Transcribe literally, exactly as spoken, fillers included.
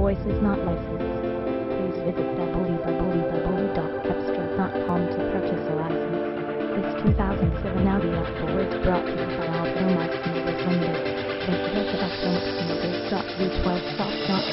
voice is not licensed. Please visit w w w dot cepstral dot com to purchase a license. This two thousand seven Audi A four is brought to you by Alpha Motors Limited. Visit us at alpha motors dot v twelve soft dot